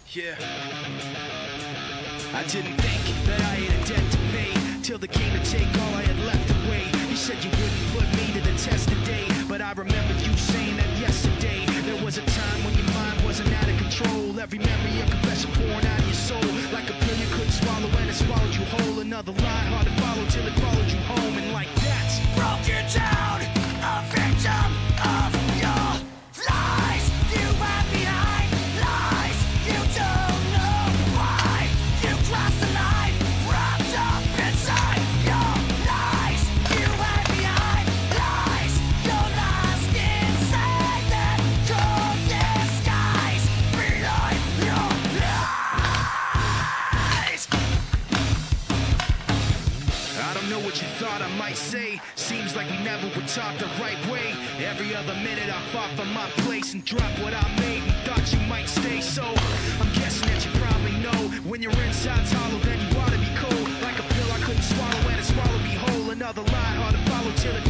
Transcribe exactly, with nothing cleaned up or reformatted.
Yeah. I didn't think that I had a debt to pay, till they came to take all I had left away. You said you wouldn't put me to the test today, but I remember you saying that yesterday. There was a time when your mind wasn't out of control. Every memory a confession pouring out of your soul, like a pill you couldn't swallow and it swallowed you whole. Another lie hard to follow till it followed you home, and like that broke you down, a victim of your lies. You went behind lies, you don't know why. You crossed the line, wrapped up inside your lies. You went behind lies, you're lost inside that cold disguise behind your lies. I don't know what you thought I might say. Seems like we never were taught the right way. Every other minute I fought for my place and dropped what I made and thought you might stay. So I'm guessing that you probably know, when your inside's hollow then you ought to be cold. Like a pill I couldn't swallow and it swallowed me whole. Another lie hard to follow till it